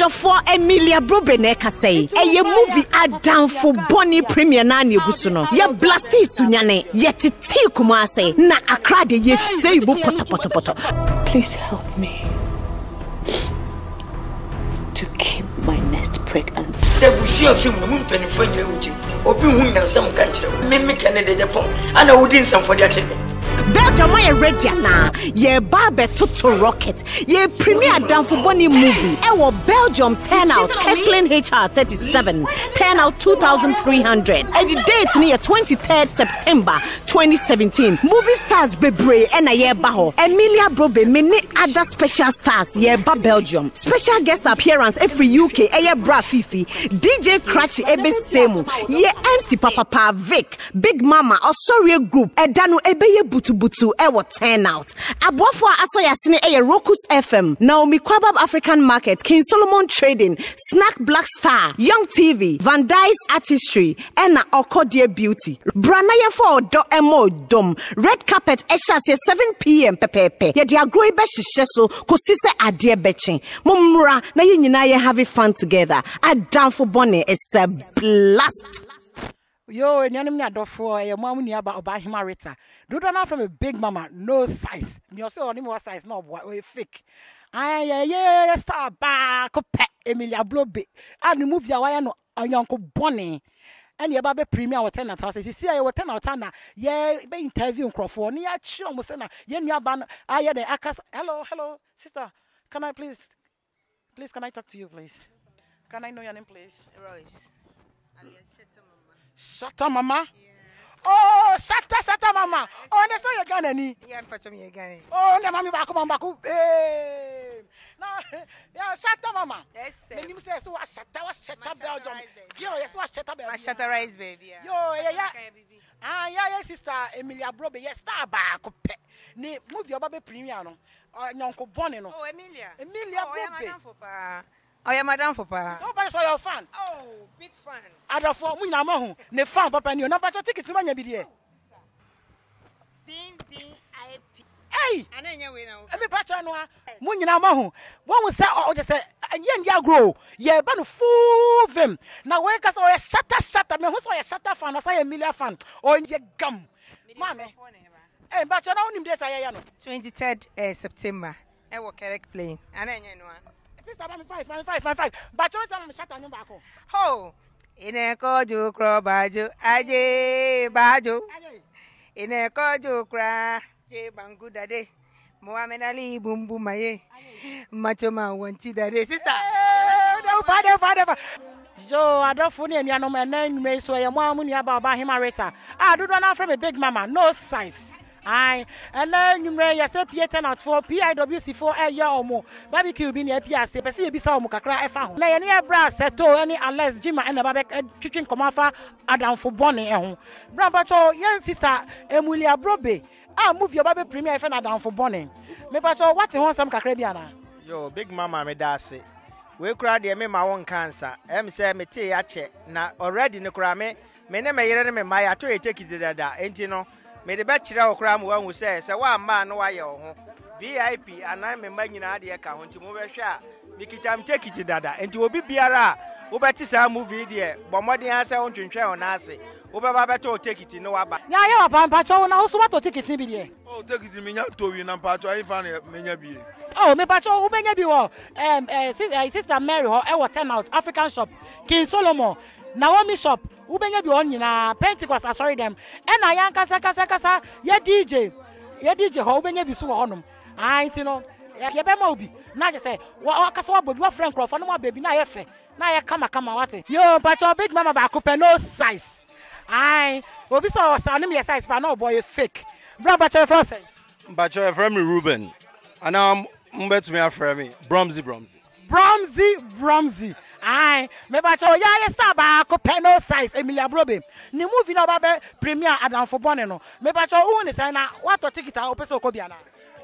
Adofo Emilia Brobeneka say, a movie Adamfo Bonnie Premier Nani Gusuno. Ye blasti sunyane, ye titi kumase, na akrade ye seibu poto. Please help me to keep my next pregnancy. Say we share film no mun penny for you. Obi hu nyan sam country. Me Canada Japan. Ana wudin sam for the action. Belgium are ready now. Ye Barbe Toto Rocket. Ye premier Adamfo Bonnie movie. Ewo Belgium 10 out. Kathleen HR 37. 10 out 2,300. And the date near 23rd September 2017. Movie stars Bebre and a ye baho. Emilia Brobe many other special stars ye ba Belgium. Special guest appearance every UK. Eye Bra Fifi. DJ Cratchy Ebe Semu. Ye MC Papa Vic. Big Mama Osorio Group. Edanu Ebe ye butu ewo 10 out. Abwafo asoya sine eye Rokus FM. Naomi Kwabab African Market. King Solomon Trading. Snack Black Star. Young TV. Van Dyes Artistry. Ena Okodie Beauty. Branaya for do emo dom. Red carpet esha se 7 p.m. pepepe. Ye dia grow be shisheso kosise adie bechin. Mumra na ye nyina ye have fun together. Adamfo Bonnie is a blast. Yo, nyanim ni adofo e mo amu ni aba Obahima Rita. Do not from a big mama, no size. You say only more size, no boy, we fake. Yeah, star ba ko pe Emilia Brobe. And the movie awaya no Uncle Bonnie. And your baby premier was 10 out. See, I was 10 out. Yeah, be interview Crawford. Ni achi almost na. Ye ni aban. Yeah, the akas. Hello, sister. Can I please, can I talk to you, please? Can I know your name, please? Royce. Alias Shatta Mama? Yeah. Oh, Shatta Mama. Oh, that's how you got any. Yeah, I'm patching you again. Oh, no, mommy, back. Now, yeah, Shatta Mama. Yes, sir. Then you say, so what Shatta Belgium? Girl, yes, what Shatta Belgium? My Shatta rice, baby. Yo, yeah. Yeah, sister Emilia Brobe. Yes, star back. Ne move your baby premium. Uncle Bonnie. Oh, Emilia Brobe. Oh, yeah, Madame Fopa. Somebody saw your fan. Oh, big fan. Ada for me na mahu. Ne fan papa ni. Number 2 ticket manya bi de. VIP. Hey. Ananya we na. Emi pa cha no a. Mu nyina mahu. Won we say o je say ye ndia grow. Ye ba no full vim. Na we ka say o ye shatter. Me hu say o ye shatter fan, o say Emilia fan. O ye gam. Mame. Eh, ba cha na onim dey say ye no. 23rd September. E wo correct playing. Ananya no a. Sister, I'm 5. But you're telling me shut down back. Ho! In a koju crow baju, aje baju. In a koju cra, je bangu dade. Mohamed Ali bumbu maye. Machoma wanti dade. Sister! Father. Yo, I don't funny and no man name so your mom when you about Obahima Rita. I do not from a big mama, no size. Aye, and then you may say P10 out for PIWC4 a year or more. Barbecue being a PRC, but see a bisa mukakra found. Lay any brass settle any unless Jima and the Babek kitchen comafa Adamfo Bonnie. Brabacho, young sister Emilia Brobe. I'll move your baby premier friend Adamfo Bonnie. Mepacho, what you want some Caribbean? Yo, big mama me dasi. We cried the me my own cancer. Say me tea ache. Na already no crame. Me ne me yere me my ato take it dada. Ain't you know? Me the bachelor of cram one who says, one man, why your VIP, and I'm a man in idea account to move a share. Make it time take it dada, and you will be Biara. Ubatisa movie dear, but more than answer on to share on Nasi. Ubabato take it in no abba. Now you are Pampacho, and also what to take it in the Oh, take it in me to you, and part I found many. Oh, me Pacho, who may be sister Mary or our 10 out African shop, King Solomon, Naomi shop. Ubenya bi on na Pentecost asori dem e na yan kasa ye DJ ho ubenya bi so ho nom anti no ye be ma obi na je say wa kasa wa bobi wa friend crop no ma baby na ye fe na ye kama wate yo pacho big mama ba coupe no size ai obi so sanim ye size pa no boy fake bra pacho for say pacho from me Ruben and am mbet me afra me Bromsy Aye, me bacho ya star ba ko no size Emilia Brobe. Ni movie na ba be premier Adamfo Bonnie no. Me bacho who ni say na what to ticket a opeso ko bia na.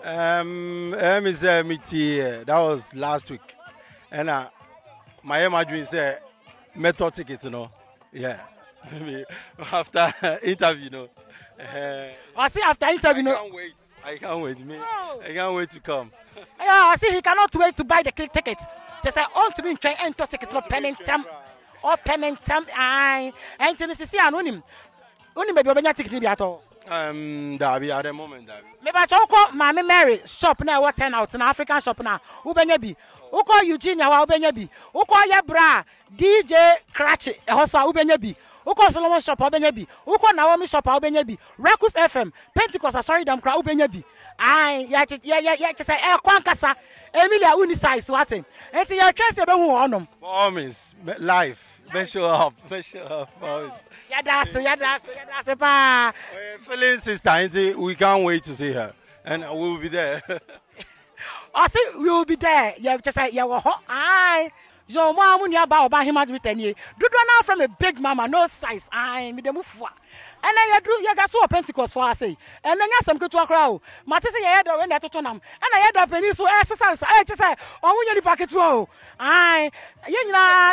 That was last week. And my dream say method ticket no. Yeah. Maybe after interview no. I see after interview no. I can't wait. I can't wait to come. Yeah, I see he cannot wait to buy the ticket. Just say on to be train and to take it no penning or penning I and to see anonym. Only maybe obenya ticket at all. Dabi at the moment. Me ba choko Mama Mary shop na what turn out in African shop na ubenya bi. Uko Eugenia wa ubenya bi. Uko ye bra DJ Cratch e hosa ubenya bi. Uko Solomon shop ubenya bi. Uko Naomi shop ubenya bi. Recus FM Pentecost sorry dam kra ubenya bi. Ai ya say e kwankasa Emilia uni size watin. Enti ya twese be hu onom. Promise life. Be show up. Always. Yadase pa. Feeling sister, we can't wait to see her, and we will be there. I say we will be there. You just say you were hot. Aye. Your mom when you about him with 10 years. Do now from a big mama, no size. Aye, me the move. And then you got so Pentecost for I say. And then you some good to a crowd. Matter say you had when that to them. And I had a penny so exercise. I just say, oh, when you packet roll. Aye, you know.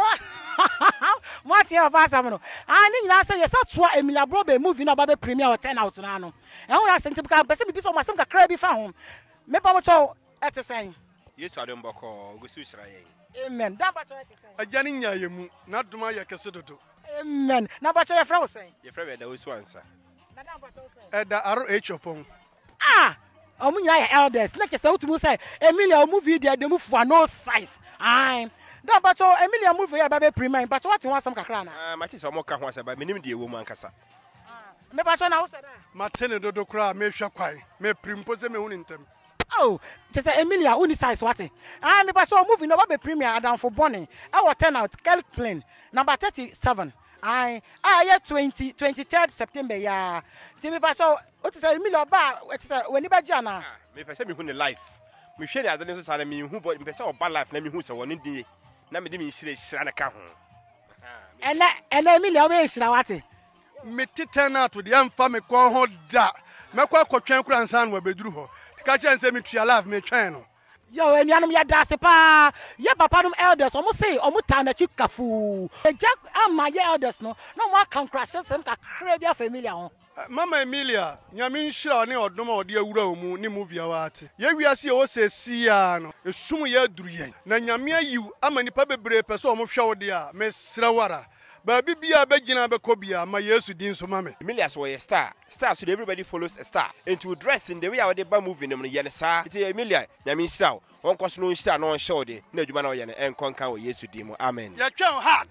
What you pass amno? I need na say yes atwa Emilia Brobe movie na ba premiere or 10 out na no. E ho ya sente because person bi so masem kakra bi fa ho. Me pa mo cho etesen. Yesu adom boko go su hira yen. Amen. Da ba cho etesen. Agya ni nya yemu na doma ye kese dodo. Amen. Na ba cho ye fra wo sen. Ye fra be da osu ansa. Na da ba cho sen. Da RH opon. Ah! Omunya ye elders. Na kese utumu say Emilia movie there dem for no size. Aye. Da ba cho Emilia movie ya ba be premiere but what you want some kakra na. Ah, mati so mo ka ho asa ba menim de ewo mu ankasa. Me ba cho na wo say da. Matene dodo kra me hwa kwai. Me primpo se me hu ntem. Oh, just say Emilia uni size what? Ah, me ba cho movie no ba be premiere Adam for Bonnie. Our turn out Kelly Plain number 37. I yeah 23rd September ya. Ti me ba cho o to say Emilia ba o to say when ba gia na. Me pese me hu ne life. Me hwe de adane so sare me hu me pese o ba life na me hu se woni die. Na me de me hira na ka ho. Ene Emilia we hira what? Me titen out de amfa me ko ho da. Me kwa kotwen kura nsan wa beduru ho. Ka chen se me tua life me twen no. Yo enuanom ya dase pa. Ye papa nom elders omo say omo ta na chi kafu. Jack ama ye elders no mo kan crash sem ka kra bia familiar ho. Mama Emilia, nyame nhira ne odom a ode awura omu ni movie awate. Ye wiase o se sia no, esum ye aduru yen. Na nyame ayiw ama nipa bebre pese o mo hwe wo de a, me srawara. Ba bibia begina bekobia ma Yesu din so mame. Emilia so ye star. Star so everybody follows a star. And to dress in the way how they ba movie no ye sa. It Emilia, nyame nhira. Won kwaso no nhira no show de. Na adwuma na wo ye ne enko kan wo Yesu din mu. Amen. Ya twen hard.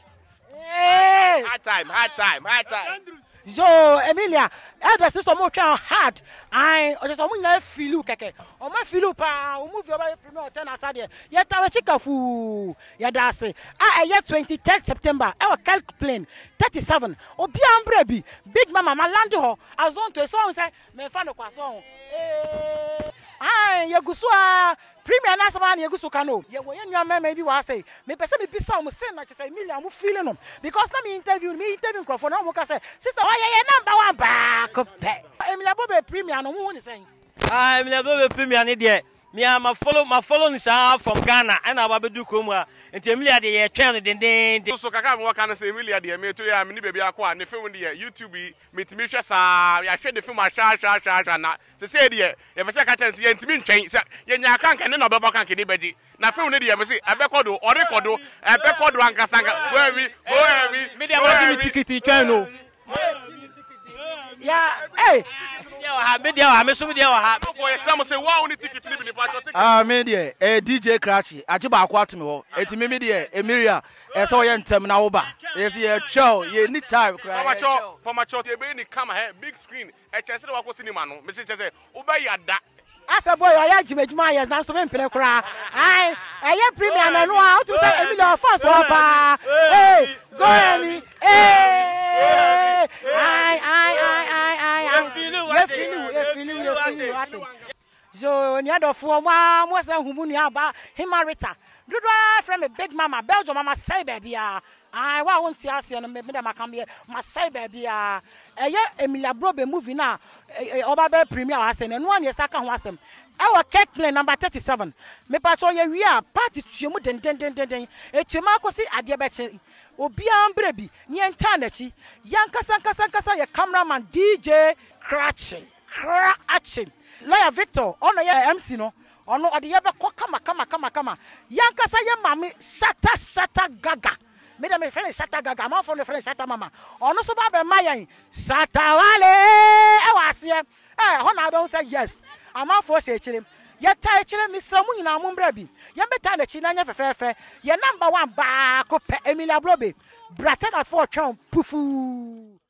Hey! Hard time. Yo Emilia elders so mo twa hard ai o so mo na filu keke o ma filu pa o movie oba premiere 10 ata de ye tawe chikafu ye dase ye 23rd September e wa Kelly Plain 37 obi ambra bi big mama ma land ho azon to so say me fa no kwaso ai ye gusua premiere na sama na ye gusu kano ye wo ye nwa mama bi wa say me pese me bisa mo say na say Emilia mo feeling no because na me interview crofo na mo ka say sister ye number 1 back up. Emilia Bobe premiere no who ni saying. Ah, Emilia Bobe premiere ni de. Me am follow ni sha from Ghana and ababedu komwa. Enti Emilia de ye twen den. So kaka me waka na say Emilia de me to ya me ni baby akwa ne film de YouTube metimi hwe sa ya hwe de film sha na se de ye be se ka chance ye ntimi ntwen se ye nya kanka ne no be kanka ni beji na film ne de ye me se ebekodo orekodo ebekodo ankasa where we me de am ticket twen no. Yeah, hey. Media, me so media ha. For example, say wow ni ticket ni bi ni pa ticket. Media, DJ Cratch, ajiba akwa to me ho. Eti me media, Emilia, so ye ntem na wo ba. Yes ye show, ye need time cry. For my shot, ye be ni camera here, big screen. E chese wa ko cinema no. Me say wo ba ya da. Asa boy ya jimejuma ye na so be mpere kra. Ai, eye premiere na no a to say Emilia fast wa ba. Hey, go Emi. Hey. I feel so ni adofo mo se humu ni aba Himarita dodo from a big mama Belgium mama say baby I wa won ti ase no me dem aka me ma say baby eye Emilia Brobe movie na oba be premiere ase no an ye saka ho asem our Kelly Plain number 37 me pa cho ye wi a party tuemu den etuemu akosi ade be che obi ambre bi ni enta na chi yankasa ye cameraman DJ Cratch lawyer Victor ono ye MC no ono ode ye be kama yankasa ye mame shata gaga me da me friend shata gaga ma for no friend shata mama ono so ba be mayen shata wale e wase ho na be say yes ama for say chire ye tai chire misra mu nyina mu mbra bi ye beta na chi na nya fefefe ye number 1 ba ko pe Emilia Brobe brata na for twon pufu